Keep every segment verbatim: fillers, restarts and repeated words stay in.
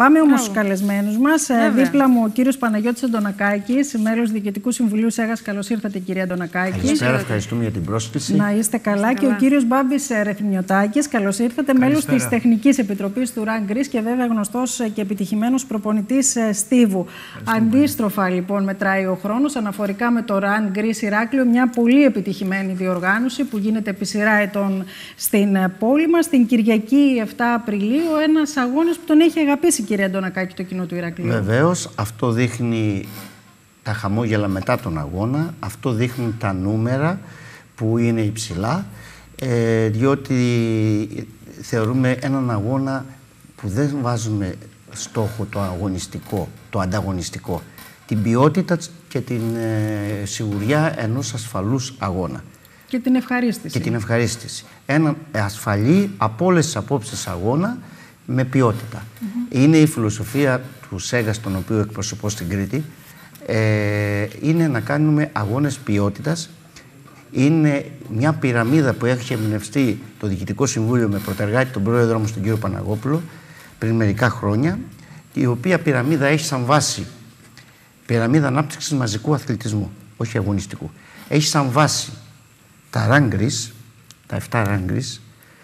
Πάμε όμως στους καλεσμένους μας. Δίπλα μου ο κύριος Παναγιώτης Αντωνακάκης, μέλος Διοικητικού Συμβουλίου ΣΕΓΑΣ. Καλώς ήρθατε, κυρία Αντωνακάκη. Καλησπέρα, ευχαριστούμε για την πρόσκληση. Να είστε καλά. Είστε και καλά. Ο κύριος Μπάμπης Ρεθυμιωτάκης. Καλώς ήρθατε, μέλος της Τεχνικής Επιτροπής του Run Greece και βέβαια γνωστός και επιτυχημένος προπονητής στίβου. Αντίστροφα, λοιπόν, μετράει ο χρόνος. Αναφορικά με το Run Greece Ηράκλειο, μια πολύ επιτυχημένη διοργάνωση που γίνεται επί σειρά ετών στην πόλη μας. Την Κυριακή επτά Απριλίου, ένας αγώνας που τον έχει αγαπήσει, κυρία Αντωνακάκη, το κοινό του Ηρακλείου. Βεβαίως, αυτό δείχνει τα χαμόγελα μετά τον αγώνα, αυτό δείχνουν τα νούμερα που είναι υψηλά, ε, διότι θεωρούμε έναν αγώνα που δεν βάζουμε στόχο το αγωνιστικό, το ανταγωνιστικό, την ποιότητα και την ε, σιγουριά ενός ασφαλούς αγώνα. Και την ευχαρίστηση. Και την ευχαρίστηση. Ένα ασφαλή από όλες τις απόψεις αγώνα με ποιότητα. Mm-hmm. Είναι η φιλοσοφία του ΣΕΓΑΣ, τον οποίο εκπροσωπώ στην Κρήτη. Ε, είναι να κάνουμε αγώνες ποιότητας. Είναι μια πυραμίδα που έχει εμπνευστεί το Διοικητικό Συμβούλιο με πρωτεργάτη τον πρόεδρο μας, τον κύριο Παναγόπουλο, πριν μερικά χρόνια, η οποία πυραμίδα έχει σαν βάση πυραμίδα ανάπτυξης μαζικού αθλητισμού, όχι αγωνιστικού. Έχει σαν βάση τα Run Greece, τα επτά Run Greece,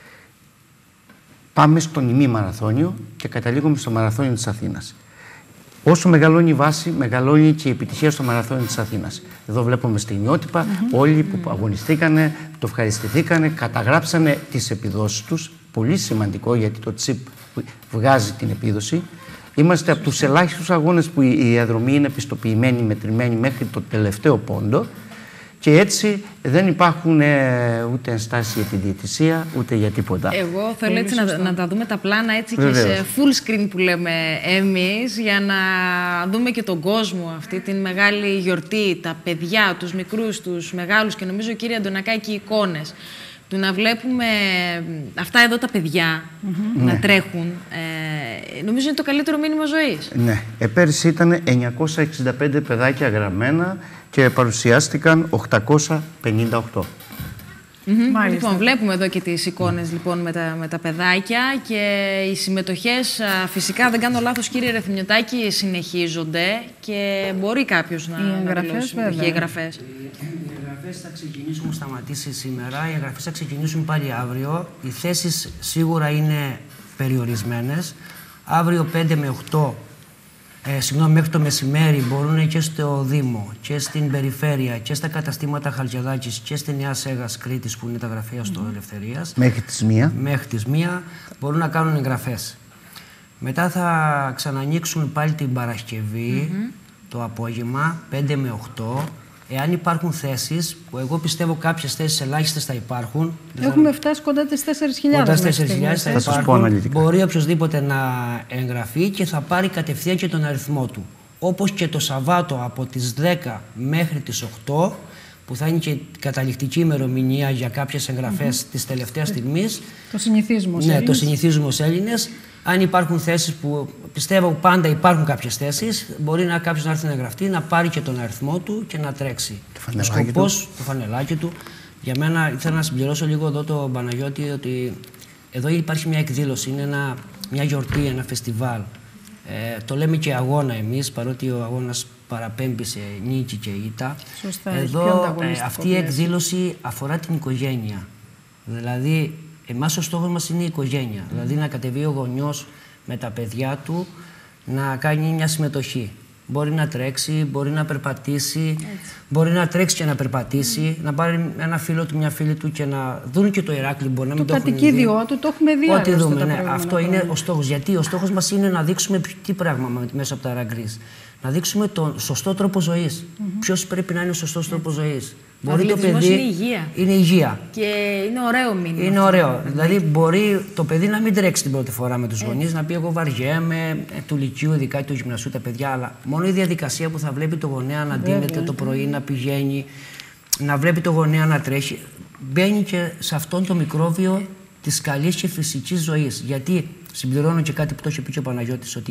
πάμε στον ημί-μαραθώνιο και καταλήγουμε στο μαραθώνιο της Αθήνας. Όσο μεγαλώνει η βάση, μεγαλώνει και η επιτυχία στο μαραθώνιο της Αθήνας. Εδώ βλέπουμε στιγμιότυπα, mm-hmm. όλοι που mm-hmm. αγωνιστήκανε, το ευχαριστηθήκανε, καταγράψανε τις επιδόσεις τους. Πολύ σημαντικό, γιατί το τσιπ βγάζει την επίδοση. Είμαστε από τους ελάχιστους αγώνες που η διαδρομή είναι επιστοποιημένη, μετρημένη μέχρι το τελευταίο πόντο. Και έτσι δεν υπάρχουν ε, ούτε ενστάσεις για τη διαιτησία, ούτε για τίποτα. Εγώ θέλω έτσι να, να τα δούμε τα πλάνα έτσι και σε full screen που λέμε εμείς, για να δούμε και τον κόσμο αυτή την μεγάλη γιορτή, τα παιδιά, τους μικρούς, τους μεγάλους και νομίζω, κύριε Αντωνακάκη, εικόνες. Του να βλέπουμε αυτά εδώ τα παιδιά mm-hmm. να ναι. τρέχουν, ε, νομίζω είναι το καλύτερο μήνυμα ζωής. Ναι. Ε, πέρυσι ήταν εννιακόσια εξήντα πέντε παιδάκια γραμμένα και παρουσιάστηκαν οκτακόσια πενήντα οκτώ. Mm-hmm. Λοιπόν, βλέπουμε εδώ και τις εικόνες λοιπόν, με, τα, με τα παιδάκια και οι συμμετοχές, φυσικά δεν κάνω λάθος, κύριε Ρεθυμιωτάκη, συνεχίζονται και μπορεί κάποιος να, να δηλώσει οι εγγραφές. Οι εγγραφές θα ξεκινήσουν, έχουν σταματήσει σήμερα, οι εγγραφές θα ξεκινήσουν πάλι αύριο. Οι θέσεις σίγουρα είναι περιορισμένες. Αύριο πέντε με οκτώ, ε, συγγνώμη, μέχρι το μεσημέρι μπορούν και στο Δήμο και στην περιφέρεια και στα καταστήματα Χαλκιδάκης και στη Νέα Σέγας Κρήτης, που είναι τα γραφεία στο mm-hmm. Ελευθερίας. Μέχρι τις μία. Μέχρι τις μία μπορούν να κάνουν εγγραφές. Μετά θα ξανανοίξουν πάλι την Παρασκευή, mm-hmm. το απόγευμα, πέντε με οκτώ. Εάν υπάρχουν θέσεις, που εγώ πιστεύω κάποιες θέσεις ελάχιστες θα υπάρχουν. Έχουμε φτάσει κοντά τις τέσσερις χιλιάδες. Κοντά στις τέσσερις χιλιάδες θα, θα υπάρχουν. Μπορεί οποιοδήποτε να εγγραφεί και θα πάρει κατευθείαν και τον αριθμό του. Όπως και το Σαββάτο από τις δέκα μέχρι τις οκτώ, που θα είναι και καταληκτική ημερομηνία για κάποιες εγγραφές mm-hmm. της τελευταίας στιγμής. Το συνηθίζουμε ως ναι, Έλληνες. το συνηθίζουμε ως Έλληνες. Αν υπάρχουν θέσεις, που πιστεύω πάντα υπάρχουν κάποιες θέσεις, μπορεί να κάποιος να έρθει να εγγραφτεί, να πάρει και τον αριθμό του και να τρέξει. Το φανελάκι σκοπός, του. Το φανελάκι του. Για μένα, ήθελα να συμπληρώσω λίγο εδώ το Παναγιώτη, ότι εδώ υπάρχει μια εκδήλωση, είναι ένα, μια γιορτή, ένα φεστιβάλ. Ε, το λέμε και αγώνα εμείς, παρότι ο αγώνας παραπέμπει σε νίκη και ήττα. Σωστά, εδώ ε, αυτή η εκδήλωση αφορά την οικογένεια. Δηλαδή, εμάς ο στόχος μας είναι η οικογένεια. Mm. Δηλαδή, να κατεβεί ο γονιός με τα παιδιά του να κάνει μια συμμετοχή. Μπορεί να τρέξει, μπορεί να περπατήσει, έτσι. μπορεί να τρέξει και να περπατήσει, mm. να πάρει ένα φίλο του, μια φίλη του και να δουν και το Ηράκλειο. Μπορεί να μην το το κατοικίδιό του το έχουμε δει. Ό,τι δούμε, ναι. Αυτό χρόνια. είναι ο στόχος. Γιατί ο στόχος μας είναι να δείξουμε τι πράγμα μέσα από τα Run Greece. Να δείξουμε τον σωστό τρόπο ζωής. Mm-hmm. Ποιος πρέπει να είναι ο σωστός τρόπος ζωής. Ο αθλητισμός είναι υγεία. Είναι υγεία. Και είναι ωραίο μήνυμα. Είναι ωραίο. Δηλαδή, μπορεί το παιδί να μην τρέξει την πρώτη φορά με τους γονείς, να πει: εγώ βαριέμαι, του λυκείου, ειδικά του γυμνασίου, τα παιδιά. Αλλά μόνο η διαδικασία που θα βλέπει το γονέα να ντύνεται το πρωί, να πηγαίνει, να βλέπει το γονέα να τρέχει, μπαίνει και σε αυτόν το μικρόβιο της καλής και φυσικής ζωής. Γιατί, συμπληρώνω και κάτι που το είχε πει και ο Παναγιώτης, ότι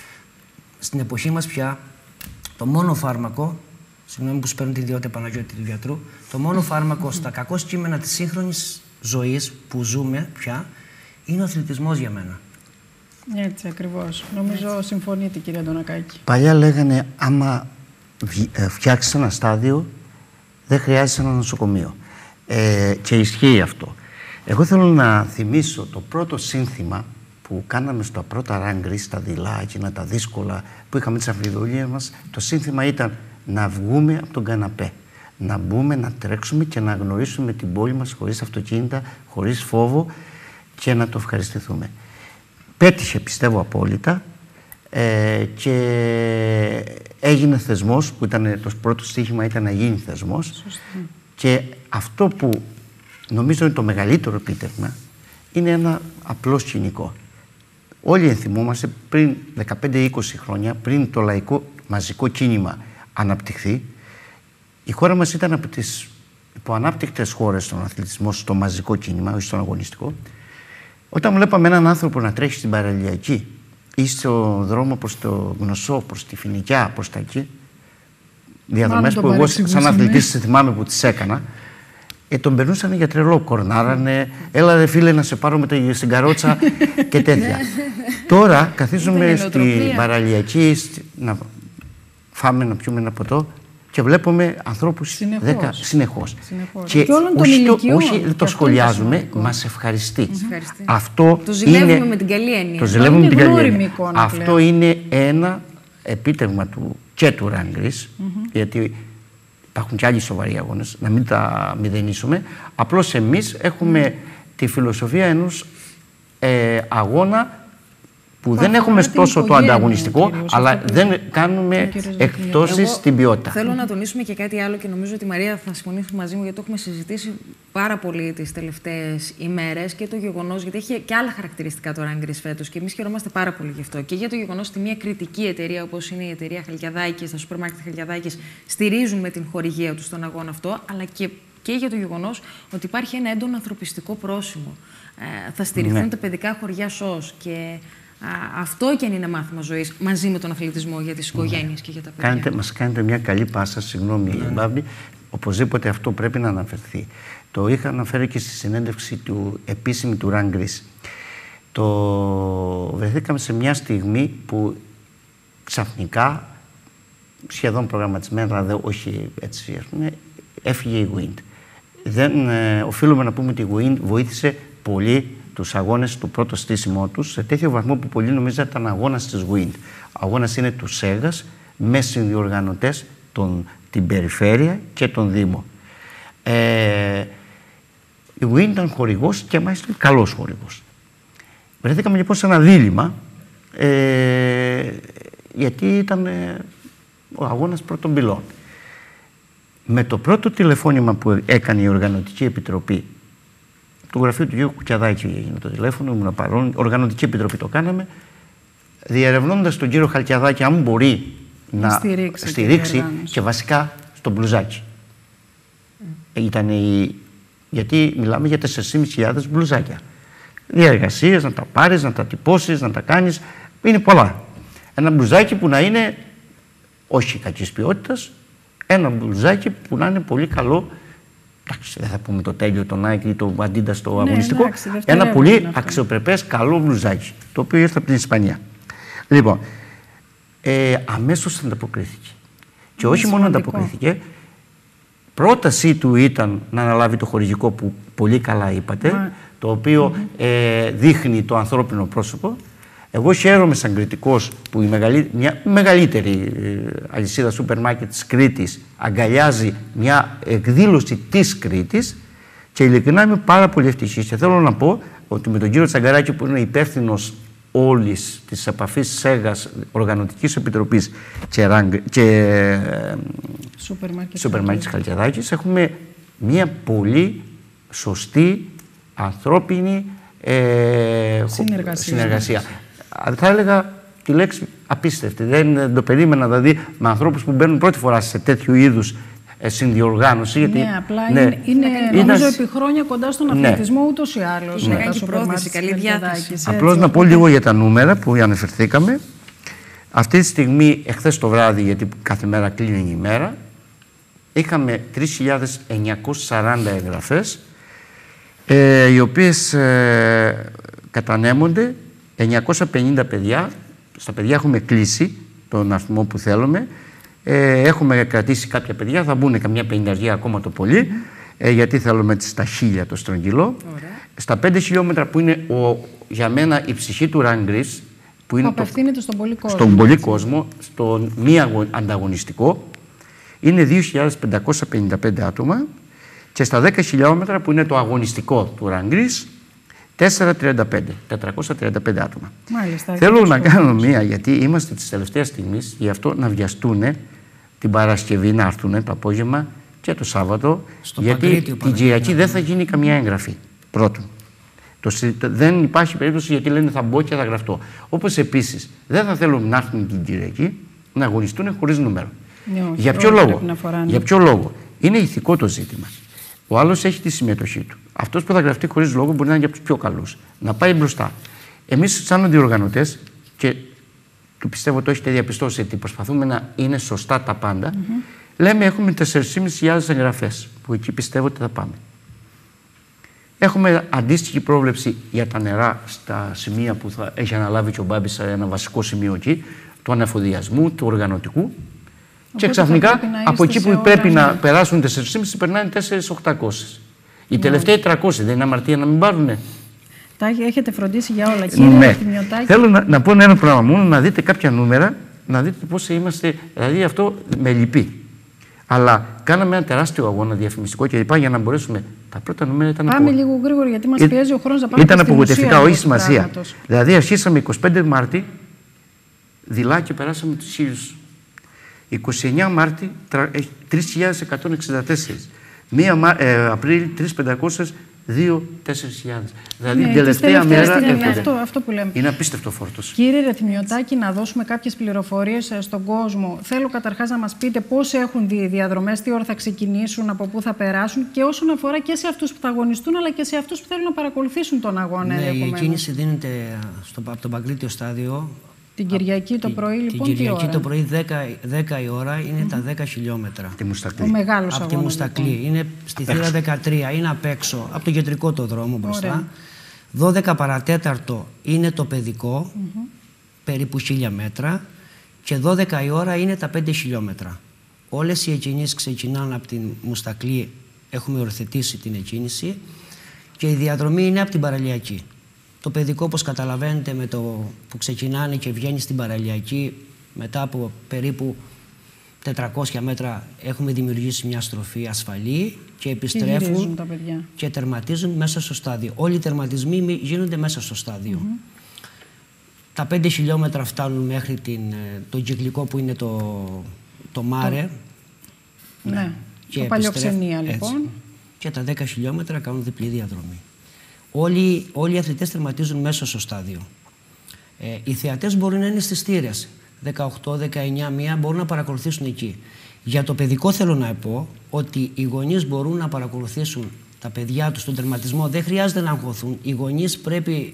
στην εποχή μας πια το μόνο φάρμακο. Συγγνώμη που σου παίρνω την ιδιότητα, Παναγιώτη, του γιατρού. Το μόνο φάρμακο στα κακό κείμενα της σύγχρονης ζωής που ζούμε πια είναι ο αθλητισμός για μένα. Έτσι ακριβώς. Νομίζω Έτσι. συμφωνείτε, κύριε Αντωνακάκη. Παλιά λέγανε άμα φτιάξεις ένα στάδιο δεν χρειάζεται ένα νοσοκομείο. Ε, και ισχύει αυτό. Εγώ θέλω να θυμίσω το πρώτο σύνθημα που κάναμε στα πρώτα ράγκρι, στα δειλά, εκείνα τα δύσκολα που είχαμε τις αμφιδολίες μας. Το σύνθημα ήταν να βγούμε από τον καναπέ. Να μπούμε, να τρέξουμε και να γνωρίσουμε την πόλη μας χωρίς αυτοκίνητα, χωρίς φόβο και να το ευχαριστηθούμε. Πέτυχε, πιστεύω, απόλυτα ε, και έγινε θεσμός, που ήταν το πρώτο στοίχημα ήταν να γίνει θεσμός. Σωστή. Και αυτό που νομίζω είναι το μεγαλύτερο επίτευγμα είναι ένα απλό σκηνικό. Όλοι ενθυμούμαστε πριν δεκαπέντε είκοσι χρόνια, πριν το λαϊκό μαζικό κίνημα αναπτυχθεί, η χώρα μας ήταν από τις υποανάπτυκτες χώρες στον αθλητισμό, στο μαζικό κίνημα, όχι στον αγωνιστικό. Όταν βλέπαμε έναν άνθρωπο να τρέχει στην παραλιακή ή στο δρόμο προς το Γνωσό, προς τη Φοινικιά, προς τα εκεί, διαδρομές που εγώ σαν αθλητής θυμάμαι που τις έκανα, ε, τον περνούσαν για τρελό, κορνάρανε, έλα ρε φίλε να σε πάρω με τα, στην καρότσα και τέτοια. Τώρα καθίζουμε στην παραλιακή να φάμε, να πιούμε ένα ποτό και βλέπουμε ανθρώπους συνεχώς. Δέκα, συνεχώς. συνεχώς. Και, και όχι, το, όχι το σχολιάζουμε, μας ευχαριστεί. ευχαριστεί. Αυτό το ζηλεύουμε είναι, με την καλή έννοια. Το ζηλεύουμε με την καλή έννοια. Αυτό πλέον. Είναι ένα επίτευγμα του και του Ράγκρις, mm-hmm. γιατί υπάρχουν και άλλοι σοβαροί αγώνες, να μην τα μηδενίσουμε. Απλώς εμείς έχουμε mm. τη φιλοσοφία ενός ε, αγώνα που δεν έχουμε τόσο το ανταγωνιστικό, κυρίως, αλλά δεν κάνουμε εκπτώσεις στην ποιότητα. Θέλω να τονίσουμε και κάτι άλλο και νομίζω ότι η Μαρία θα συμφωνήσει μαζί μου, γιατί το έχουμε συζητήσει πάρα πολύ τις τελευταίες ημέρες και το γεγονός, γιατί έχει και άλλα χαρακτηριστικά το Ράγκρις φέτος και εμείς χαιρόμαστε πάρα πολύ γι' αυτό. Και για το γεγονός ότι μια κριτική εταιρεία όπως είναι η εταιρεία Χαλκιαδάκης, τα σούπερ μάρκετ Χαλκιαδάκης, στηρίζουν με την χορηγία τους τον αγώνα αυτό, αλλά και, και για το γεγονός ότι υπάρχει ένα έντονο ανθρωπιστικό πρόσημο. Ε, θα στηριχθούν ναι. τα παιδικά χωριά ΣΟΣ και. Α, αυτό και αν είναι μάθημα ζωής μαζί με τον αθλητισμό για τις οικογένειες mm. και για τα παιδιά. Κάνετε, μας κάνετε μια καλή πάσα, συγγνώμη mm. Μπάμπη, οπωσδήποτε αυτό πρέπει να αναφερθεί. Το είχα αναφέρει και στη συνέντευξη του επίσημη του Ράγκρις. Το βρεθήκαμε σε μια στιγμή που ξαφνικά, σχεδόν προγραμματισμένα, δε, όχι έτσι ας πούμε, έφυγε η Wind. Δεν ε, οφείλουμε να πούμε ότι η Wind βοήθησε πολύ τους αγώνες του πρώτο στήσιμό τους, σε τέτοιο βαθμό που πολλοί νομίζαν ήταν αγώνας της Wind. Ο αγώνας είναι του ΣΕΓΑΣ με συνδιοργανωτές τον, την περιφέρεια και τον Δήμο. Ε, η Wind ήταν χορηγός και μάλιστα καλός χορηγός. Βρεθήκαμε λοιπόν σε ένα δίλημμα, ε, γιατί ήταν ε, ο αγώνας πρώτων πυλών. Με το πρώτο τηλεφώνημα που έκανε η Οργανωτική Επιτροπή του γραφείου του κ. Κουκιαδάκη έγινε το τηλέφωνο, ήμουν παρόν, Οργανωτική Επιτροπή το κάναμε, διερευνώντας τον κύριο Χαλκιαδάκη αν μπορεί να στηρίξει, στηρίξει και, και βασικά στο μπλουζάκι. Mm. Ήταν η... Γιατί μιλάμε για τέσσερις χιλιάδες πεντακόσια μπλουζάκια. Διαργασίες, να τα πάρεις, να τα τυπώσεις, να τα κάνεις, είναι πολλά. Ένα μπλουζάκι που να είναι όχι κακής ποιότητας, ένα μπλουζάκι που να είναι πολύ καλό. Εντάξει, δεν θα πούμε το τέλειο, το Nike ή το Adidas το ναι, αγωνιστικό. Εντάξει, ένα πολύ αξιοπρεπές, καλό μπλουζάκι, το οποίο ήρθε από την Ισπανία. Λοιπόν, ε, αμέσως ανταποκρίθηκε. Και όχι μόνο ανταποκρίθηκε, πρότασή του ήταν να αναλάβει το χορηγικό που πολύ καλά είπατε, Μα... το οποίο mm-hmm. ε, δείχνει το ανθρώπινο πρόσωπο. Εγώ χαίρομαι σαν κριτικός που η μεγαλύ... μια μεγαλύτερη αλυσίδα σούπερ μάρκετ της Κρήτης αγκαλιάζει μια εκδήλωση της Κρήτης και ειλικρινά είμαι πάρα πολύ ευτυχής. Και θέλω να πω ότι με τον κύριο Τσαγκαράκη που είναι υπεύθυνος όλης της επαφής ΣΕΓΑΣ, Οργανωτικής Επιτροπής και, ραγκ... και... σούπερ μάρκετ Χαλκιαδάκης έχουμε μια πολύ σωστή, ανθρώπινη ε... συνεργασία. συνεργασία. Θα έλεγα τη λέξη απίστευτη. Δεν το περίμενα δηλαδή με ανθρώπους που μπαίνουν πρώτη φορά σε τέτοιου είδους ε, συνδιοργάνωση. Γιατί, ναι, απλά ναι, είναι, είναι, είναι νομίζω είναι... επί χρόνια κοντά στον αθλητισμό ναι. ούτως ή άλλως. Ναι. Έχει πρόθεση, καλή διάθεση. Απλώς να πω λίγο για τα νούμερα που αναφερθήκαμε. Αυτή τη στιγμή, εχθές το βράδυ, γιατί κάθε μέρα κλείνει η ημέρα, είχαμε τρεις χιλιάδες εννιακόσιες σαράντα εγγραφές, ε, οι οποίες ε, κατανέμονται εννιακόσια πενήντα παιδιά, στα παιδιά έχουμε κλείσει τον αριθμό που θέλουμε. Ε, έχουμε κρατήσει κάποια παιδιά, θα μπουν καμιά πενηνταριά ακόμα το πολύ, mm-hmm. ε, γιατί θέλουμε στα χίλια το στρογγυλό. Ωραία. Στα πέντε χιλιόμετρα που είναι ο, για μένα η ψυχή του Run Greece, που είναι απευθύνεται στον πολύ κόσμο. Στον πολύ κόσμο, στον μη ανταγωνιστικό, είναι δύο χιλιάδες πεντακόσια πενήντα πέντε άτομα, και στα δέκα χιλιόμετρα που είναι το αγωνιστικό του Run Greece, τετρακόσια τριάντα πέντε άτομα. Μάλιστα, θέλω να κάνω μία, γιατί είμαστε της τελευταίας στιγμής, γι' αυτό να βιαστούν την Παρασκευή, να έρθουν το απόγευμα και το Σάββατο, στο γιατί Παγκρίτιο, την Κυριακή δεν θα γίνει καμιά έγγραφη. Πρώτον. Το, δεν υπάρχει περίπτωση, γιατί λένε θα μπω και θα γραφτώ. Όπως επίσης δεν θα θέλουν να έρθουν την Κυριακή να αγωνιστούν χωρίς νούμερο. Ναι, όχι, για, ποιο λόγο? φοράνε. για ποιο λόγο? Είναι ηθικό το ζήτημα. Ο άλλος έχει τη συμμετοχή του. Αυτός που θα γραφτεί χωρίς λόγο μπορεί να είναι για τους πιο καλούς. Να πάει μπροστά. Εμείς, σαν αντιοργανωτές, και το πιστεύω το έχετε διαπιστώσει, ότι προσπαθούμε να είναι σωστά τα πάντα, mm-hmm. λέμε έχουμε τέσσερις χιλιάδες πεντακόσιες εγγραφές, που εκεί πιστεύω ότι θα πάμε. Έχουμε αντίστοιχη πρόβλεψη για τα νερά στα σημεία που θα έχει αναλάβει και ο Μπάμπης, σε ένα βασικό σημείο εκεί, του ανεφοδιασμού, του οργανωτικού. Οπότε και ξαφνικά από εκεί που πρέπει να περάσουν τέσσερις χιλιάδες πεντακόσιες περνάνε τέσσερις χιλιάδες οκτακόσιες. Οι ναι. τελευταίοι τριακόσιοι δεν είναι αμαρτία να μην πάρουνε. Τα έχετε φροντίσει για όλα, κύριε ναι. Ευθυμιωτάκη. Θέλω να, να πω ένα πράγμα μόνο, να δείτε κάποια νούμερα, να δείτε πώς είμαστε. Δηλαδή αυτό με λυπεί. Αλλά κάναμε ένα τεράστιο αγώνα διαφημιστικό και λοιπά για να μπορέσουμε. Τα πρώτα νούμερα ήταν. Πάμε απο... λίγο γρήγορα, γιατί μας πιέζει ο χρόνος να πάμε. Ήταν απογοητευτικά, όχι σημασία. Δηλαδή αρχίσαμε εικοστή πέμπτη Μάρτη, δειλά και περάσαμε τους χίλιους. εικοστή ενάτη Μάρτη, τρεις χιλιάδες εκατόν εξήντα τέσσερα. μία ε, Απρίλη, τρεις χιλιάδες πεντακόσιες, δύο τέσσερις χιλιάδες. Δηλαδή, ναι, την τελευταία μέρα. Είναι αυτό, αυτό που λέμε. Είναι απίστευτο φόρτος. Κύριε Ευθυμιωτάκη, να δώσουμε κάποιες πληροφορίες στον κόσμο. Θέλω καταρχάς να μας πείτε πώς έχουν δει οι διαδρομές, τι ώρα θα ξεκινήσουν, από πού θα περάσουν, και όσον αφορά και σε αυτούς που θα αγωνιστούν, αλλά και σε αυτούς που θέλουν να παρακολουθήσουν τον αγώνα. Ναι, η κίνηση δίνεται στο, από τον Παγκρίτιο στάδιο. Την Κυριακή το πρωί, λοιπόν. Την Κυριακή τι ώρα? το πρωί, δέκα η ώρα, είναι mm-hmm. τα δέκα χιλιόμετρα. Από τη Μουστακλή. Ο μεγάλος από αγώνας, τη Μουστακλή. Λοιπόν. Είναι στη θύρα δεκατρία, είναι απ' έξω, από το κεντρικό το δρόμο μπροστά. Ωραία. δώδεκα παρατέταρτο είναι το παιδικό, mm-hmm. περίπου χίλια μέτρα. Και δώδεκα η ώρα είναι τα πέντε χιλιόμετρα. Όλες οι εκκινήσεις ξεκινάνε από τη Μουστακλή, έχουμε οριοθετήσει την εκκίνηση. Και η διαδρομή είναι από την Παραλιακή. Το παιδικό, όπως καταλαβαίνετε, με το που ξεκινάνε και βγαίνει στην Παραλιακή, μετά από περίπου τετρακόσια μέτρα έχουμε δημιουργήσει μια στροφή ασφαλή και επιστρέφουν τα παιδιά. Και τερματίζουν μέσα στο στάδιο. Όλοι οι τερματισμοί γίνονται μέσα στο στάδιο. Mm-hmm. Τα πέντε χιλιόμετρα φτάνουν μέχρι την, το κυκλικό που είναι το, το Μάρε. Το... Ναι, και το Παλιοξενία λοιπόν. Έτσι. Και τα δέκα χιλιόμετρα κάνουν διπλή διαδρομή. Όλοι, όλοι οι αθλητές τερματίζουν μέσα στο στάδιο. Ε, οι θεατές μπορούν να είναι στις θύρες. δεκαοκτώ, δεκαεννιά, μία μπορούν να παρακολουθήσουν εκεί. Για το παιδικό θέλω να πω ότι οι γονείς μπορούν να παρακολουθήσουν τα παιδιά τους στον τερματισμό. Δεν χρειάζεται να αγχωθούν. Οι γονείς πρέπει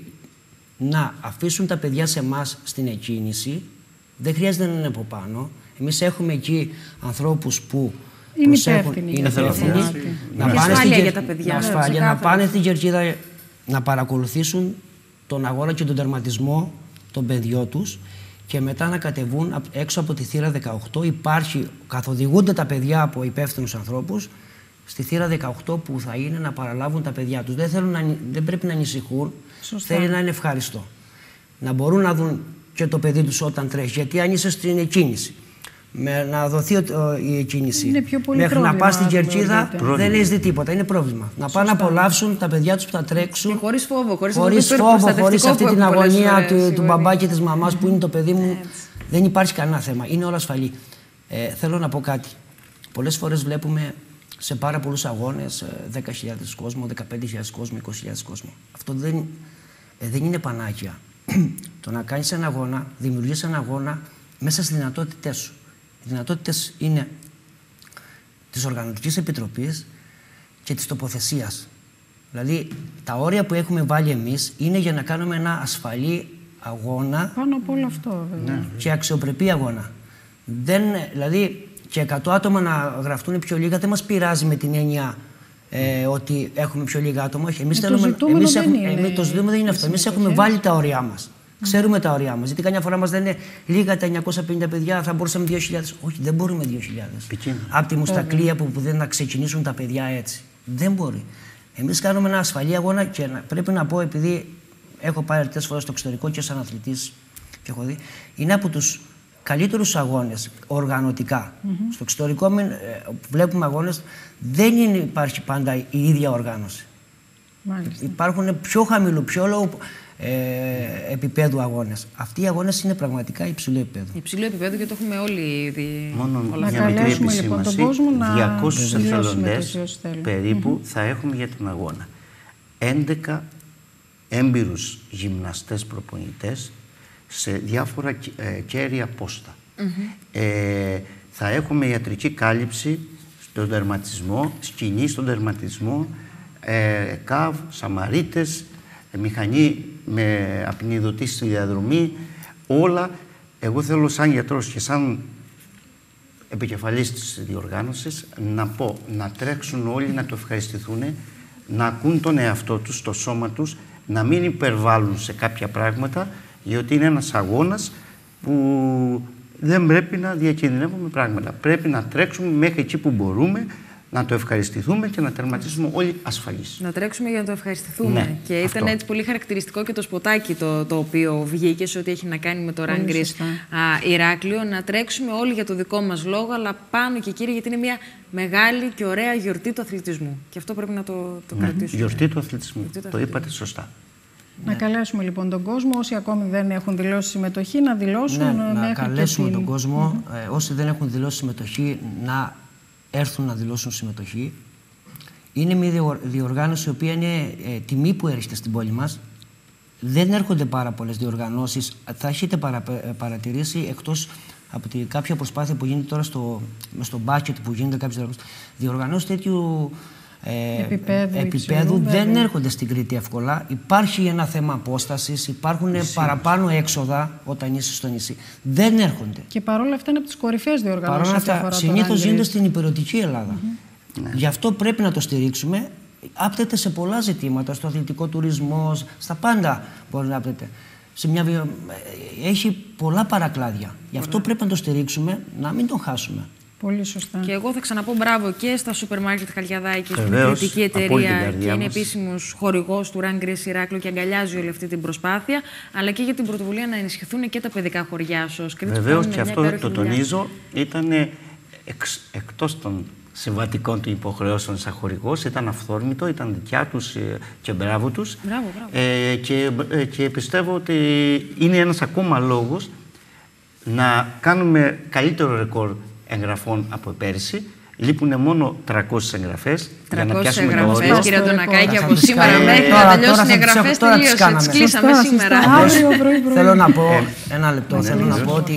να αφήσουν τα παιδιά σε εμάς στην εκκίνηση. Δεν χρειάζεται να είναι από πάνω. Εμείς έχουμε εκεί ανθρώπους που είναι υπεύθυνοι. Είναι υπεύθυνοι. Να πάνε ασφάλεια για τα παιδιά. Ασφάλεια, να πάνε στην κερκίδα να παρακολουθήσουν τον αγώνα και τον τερματισμό των παιδιών τους και μετά να κατεβούν έξω από τη θύρα δεκαοκτώ. Υπάρχει, καθοδηγούνται τα παιδιά από υπεύθυνους ανθρώπους στη θύρα δεκαοκτώ που θα είναι να παραλάβουν τα παιδιά τους. Δεν, θέλουν να, δεν πρέπει να ανησυχούν, σωστά. Θέλει να είναι ευχάριστο. Να μπορούν να δουν και το παιδί τους όταν τρέχει, γιατί αν είσαι στην εκκίνηση, με να δοθεί η εκκίνηση μέχρι να πας στην κερκίδα δεν έχεις δει τίποτα. Είναι πρόβλημα. Να πάνε να απολαύσουν τα παιδιά τους που θα τρέξουν. Και χωρίς φόβο, χωρίς, χωρίς, φόβο, χωρίς αυτή την αγωνία του, του μπαμπά και της μαμάς που είναι το παιδί μου. Έτσι. Δεν υπάρχει κανένα θέμα. Είναι όλα ασφαλή. Ε, θέλω να πω κάτι. Πολλές φορές βλέπουμε σε πάρα πολλούς αγώνες δέκα χιλιάδες κόσμο, δεκαπέντε χιλιάδες κόσμο, είκοσι χιλιάδες κόσμο. Αυτό δεν, ε, δεν είναι πανάκια. Το να κάνεις ένα αγώνα, δημιουργείς ένα αγώνα μέσα στις δυνατότητές σου. Οι δυνατότητες είναι της Οργανωτικής Επιτροπής και της τοποθεσίας. Δηλαδή, τα όρια που έχουμε βάλει εμείς είναι για να κάνουμε ένα ασφαλή αγώνα. Πάνω από όλο αυτό, βέβαια. Και αξιοπρεπή αγώνα. Δεν, δηλαδή, και εκατό άτομα να γραφτούν πιο λίγα δεν μας πειράζει με την έννοια ε, ότι έχουμε πιο λίγα άτομα. Όχι, εμείς ε, θέλουμε. Το εμείς δεν έχουμε, είναι, εμείς, το ζητούμενο δεν είναι αυτό. Εμείς έχουμε βάλει τα όρια μας. Ξέρουμε τα ωριά μας. Γιατί καμιά φορά μας λένε λίγα τα εννιακόσια πενήντα παιδιά, θα μπορούσαμε δύο χιλιάδες. Όχι, δεν μπορούμε δύο χιλιάδες. Από τη μουστακλία που, που δεν να ξεκινήσουν τα παιδιά έτσι. Δεν μπορεί. Εμείς κάνουμε ένα ασφαλή αγώνα και να, πρέπει να πω, επειδή έχω πάει αρκετές φορές στο εξωτερικό και σαν αθλητής και έχω δει, είναι από τους καλύτερους αγώνες οργανωτικά. Mm-hmm. Στο εξωτερικό ε, βλέπουμε αγώνες, δεν είναι, υπάρχει πάντα η ίδια οργάνωση. Μάλιστα. Υπάρχουν πιο χαμηλού, πιο low ε, επίπεδου αγώνες. Αυτοί οι αγώνες είναι πραγματικά υψηλού επίπεδου. Υψηλού επίπεδου και το έχουμε όλοι δει. Μόνο όλα μια μικρή επισήμανση, λοιπόν, τον κόσμο να διακόσιους εθελοντές περίπου mm-hmm. θα έχουμε για τον αγώνα. έντεκα έμπειρους γυμναστές προπονητές σε διάφορα ε, κέρια πόστα. Mm-hmm. ε, θα έχουμε ιατρική κάλυψη στον τερματισμό, σκηνή στον τερματισμό, ε, ΚΑΒ, Σαμαρίτες, ε, μηχανή με απεινιδωτή στη διαδρομή, όλα. Εγώ θέλω σαν γιατρός και σαν επικεφαλής της διοργάνωσης να πω, να τρέξουν όλοι, να το ευχαριστηθούν, να ακούν τον εαυτό τους, το σώμα τους, να μην υπερβάλλουν σε κάποια πράγματα, γιατί είναι ένας αγώνας που δεν πρέπει να διακινδυνεύουμε πράγματα. Πρέπει να τρέξουμε μέχρι εκεί που μπορούμε, να το ευχαριστηθούμε και να τερματίσουμε όλοι ασφαλείς. Να τρέξουμε για να το ευχαριστηθούμε. Ναι, και ήταν αυτό. Έτσι πολύ χαρακτηριστικό και το σποτάκι το, το οποίο βγήκε σε ό,τι έχει να κάνει με το Run Greece Ηράκλειο. Να τρέξουμε όλοι για το δικό μας λόγο, αλλά πάνω και κύριε, γιατί είναι μια μεγάλη και ωραία γιορτή του αθλητισμού. Και αυτό πρέπει να το, το ναι, κρατήσουμε. Γιορτή του αθλητισμού. Γιορτή του το αθλητισμού. είπατε σωστά. Να ναι. καλέσουμε λοιπόν τον κόσμο, όσοι ακόμη δεν έχουν δηλώσει συμμετοχή, να δηλώσουν ναι, μέχρι να καλέσουμε την... τον κόσμο, mm-hmm. ε, όσοι δεν έχουν δηλώσει συμμετοχή, να έρθουν να δηλώσουν συμμετοχή. Είναι μια διοργάνωση η οποία είναι ε, τιμή που έρχεται στην πόλη μας. Δεν έρχονται πάρα πολλές διοργανώσεις. Θα έχετε παρα, παρατηρήσει, εκτός από τη, κάποια προσπάθεια που γίνεται τώρα στο, στο μπάσκετ που γίνεται κάποιες διοργανώσεις τέτοιου ε, επίπεδου, επίπεδου υψηλού, δεν βέβαια. έρχονται στην Κρήτη εύκολα. Υπάρχει ένα θέμα απόστασης, υπάρχουν Ισχύει. παραπάνω έξοδα όταν είσαι στο νησί. Δεν έρχονται. Και παρόλα αυτά είναι από τις κορυφαίες διοργανώσεις. Παρόλα αυτά, συνήθως γίνεται στην υπηρετική Ελλάδα. Mm-hmm. Ναι. Γι' αυτό πρέπει να το στηρίξουμε. Άπτεται σε πολλά ζητήματα, στο αθλητικό τουρισμό, στα πάντα μπορεί να άπτεται. Σε μια... Έχει πολλά παρακλάδια. Γι' αυτό πρέπει να το στηρίξουμε, να μην τον χάσουμε. Πολύ σωστά. Και εγώ θα ξαναπώ μπράβο και στα σούπερ μάρκετ Χαλκιαδάκη, που είναι κριτική εταιρεία και είναι επίσημος χορηγός του Run Greece Ηράκλειο και αγκαλιάζει όλη αυτή την προσπάθεια, αλλά και για την πρωτοβουλία να ενισχυθούν και τα παιδικά χωριά ΣΟΣ. Βεβαίως, και αυτό το τονίζω, ήταν εξ, εκτός των συμβατικών του υποχρεώσεων σαν χορηγός, ήταν αυθόρμητο, ήταν δικιά τους και μπράβο τους. Μπράβο, μπράβο. Ε, και, και πιστεύω ότι είναι ένας ακόμα λόγος να κάνουμε καλύτερο ρεκόρ εγγραφών από πέρυσι. Λείπουν μόνο τριακόσιες εγγραφές για να πιάσουμε το όριο. τριακόσιες, κύριε Αντωνακάκη, από σήμερα μέχρι να τελειώσουν οι εγγραφές, τελείωσε. Τις κλείσαμε σήμερα. Θέλω να πω, ένα λεπτό, θέλω να πω ότι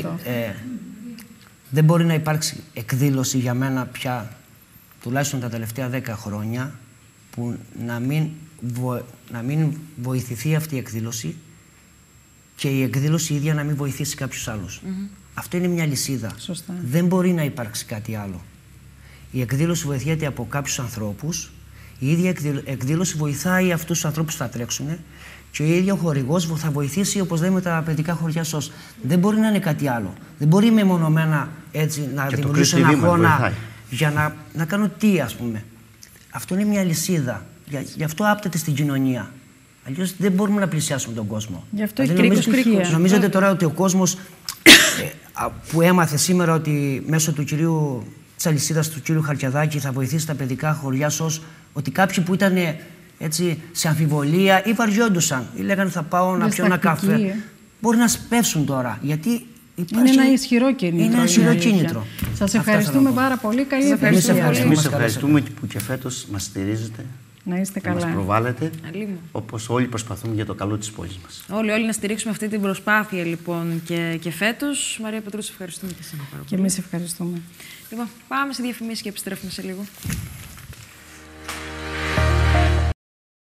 δεν μπορεί να υπάρξει εκδήλωση για μένα πια, τουλάχιστον τα τελευταία δέκα χρόνια, που να μην, βο, να μην βοηθηθεί αυτή η εκδήλωση και η εκδήλωση ίδια να μην βοηθήσει κάποιους άλλους. Mm-hmm. Αυτό είναι μια λυσίδα. Σωστά. Δεν μπορεί να υπάρξει κάτι άλλο. Η εκδήλωση βοηθιέται από κάποιους ανθρώπους, η ίδια εκδήλωση βοηθάει αυτούς τους ανθρώπους που θα τρέξουν και ο ίδιο χορηγός θα βοηθήσει, όπως λέμε, τα παιδικά χωριά ΣΟΣ. Δεν μπορεί να είναι κάτι άλλο. Δεν μπορεί μεμονωμένα έτσι να δημιουργήσω ένα αγώνα για να, να κάνω τι, ας πούμε. Αυτό είναι μια λυσίδα. Για, γι' αυτό άπτεται στην κοινωνία. Αλλιώς δεν μπορούμε να πλησιάσουμε τον κόσμο. Γι' αυτό έχει κρίκος κρίκος. Νομίζετε τώρα ότι ο κόσμος ε, που έμαθε σήμερα ότι μέσω του κυρίου, της αλυσίδας του κύριου Χαλκιαδάκη θα βοηθήσει τα παιδικά χωριά ΣΟΣ, ότι κάποιοι που ήταν έτσι σε αμφιβολία ή βαριόντουσαν ή λέγανε θα πάω να πιω ένα καφέ, ε. μπορεί να σπεύσουν τώρα. Γιατί υπάρχει... Είναι ένα ισχυρό κίνητρο. Είναι ένα ισχυρό κίνητρο. Σας ευχαριστούμε πάρα πολύ. Καλή ευχαριστούμε. Εμείς ευχαριστούμε που και φέτος μας στηρίζετε. Να είστε και καλά. Μας προβάλλετε, όπως όλοι προσπαθούμε για το καλό της πόλης μας. Όλοι, όλοι να στηρίξουμε αυτή την προσπάθεια λοιπόν και, και φέτος. Μαρία Πετρού, ευχαριστούμε και εσένα πάρα πολύ. Και εμείς ευχαριστούμε. Λοιπόν, πάμε σε διαφημίσεις και επιστρέφουμε σε λίγο.